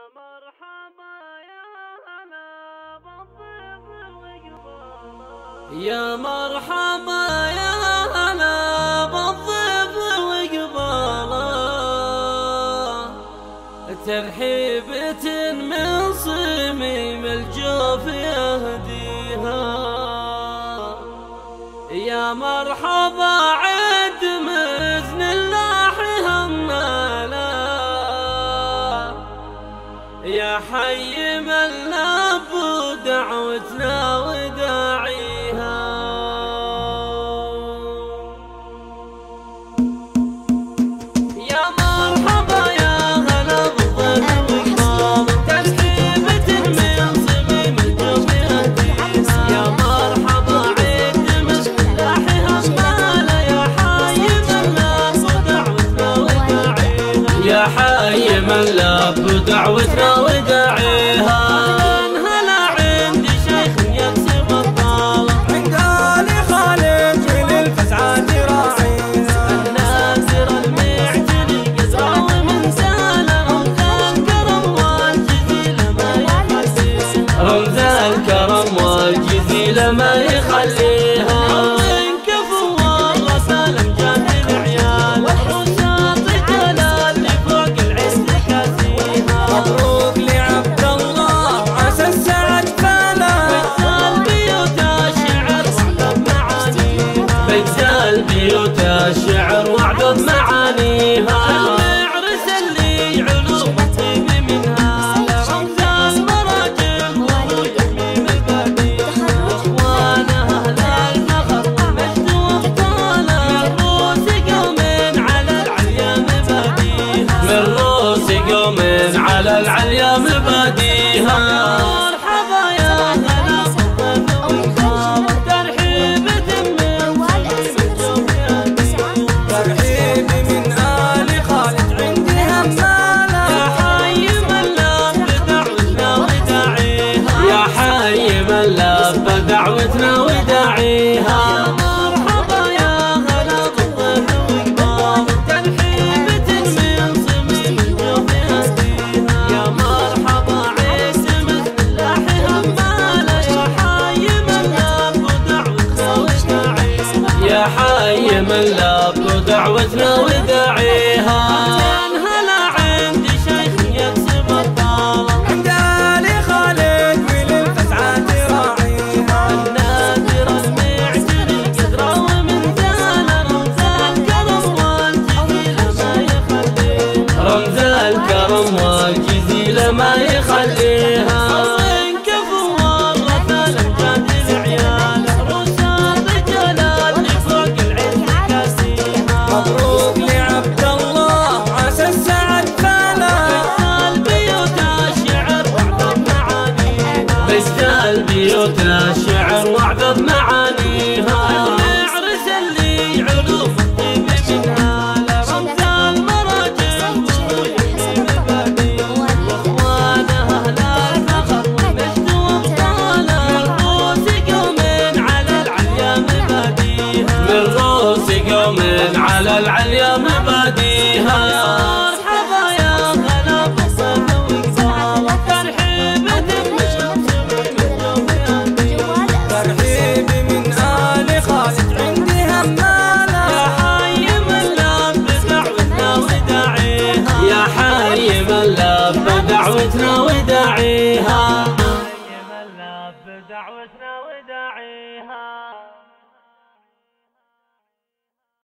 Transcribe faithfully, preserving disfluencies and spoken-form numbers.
يا مرحبا يا هلا بالضيف وقباله، ترحيبة من صميم الجوف يهديها. يا مرحبا عد مزن الله همالا، يا حي من لب دعوتنا وداعيها. يا مرحبا يا هلا بالضيف وقباله، ترحيبة من صميم الجوف يهديها. يا مرحبا عد مزن الله همالا، يا حي من لب دعوتنا وداعيها. يا حي من لب دعوتنا وداعيها. انهلا عندي شيخ يكسب الطالة، عند آل خالد من الفزعات راعيها. الناصر المعتني القدرة ومن سالة، رمز الكرم والجزيل ما يخليها. رمز الكرم والجزيل ما يخليها. من كفو والرسال امجاد العيال، والرساط جلال لفوق العز كاسيها. مبروك لعبد الله عسى السعد فالا، بيجزال بيوت الشعر واعدد معانيها. بيجزال بيوت الشعر واعدد معانيها. المعرس اللي علوم الطيب منها، رمز المراجل ويحمي من البديهة. واخوانه اهل الفخر والمجد وابطاله، من روس قوم على العليا مباديها. من روس قوم على العليا مباديها. مرحبا يا هلا بالضيف وقباله، ترحيبة من صميم الجوف يهديها. ترحيب من آل خالد عندي همالا، يا حي من لب دعوتنا وداعيها. يا حي من لب دعوتنا وداعيها. مرحبا يا هلا بالضيف وقباله، ترحيبة من صميم الجوف يهديها. يا مرحبا عيس مثل الله همالا، يا حي من لب دعوتنا وداعيها. يا حي من لب دعوتنا وداعيها. انهلا عندي شيخ يكسب الطالة، عند آل خالد من الفزعات راعيها. النادر المعتني القدرة ومن زال، رمز الكرم والجزيل ما يخليها. رمز الكرم والجزيل ما يخليها. من كفو والرسال امجاد العيال، رسال جلال لفوق العز كاسيها. مبروك لعبد الله عسى السعد فالا، بيجزال بيوت الشعر واعدد معانيها. بيجزال بيوت الشعر واعدد معانيها. المعرس اللي علوم الطيب منها، رمز المراجل ويحمي من البديهة. واخوانه اهل الفخر والمجد وابطاله، من روس قوم على العليا مباديها. من روس قوم على العليا مباديها. مرحبا يا هلا بالضيف وقباله، ترحيبة من صميم الجوف يهديها. ترحيب من آل خالد عندي همالا، يا حي من لب دعوتنا وداعيها. يا حي من لب دعوتنا وداعيها. يا حي من لب دعوتنا وداعيها.